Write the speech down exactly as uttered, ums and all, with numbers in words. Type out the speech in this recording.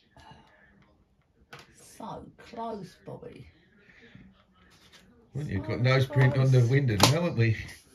So close, Bobby. Well, you've got nose print on the window now, haven't we?